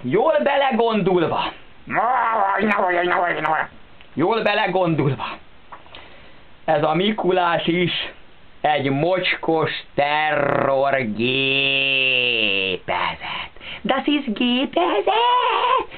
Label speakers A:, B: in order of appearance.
A: Jól belegondolva. Jól belegondolva. Ez a Mikulás is egy mocskos terrorgépezet. Das ist gépezet!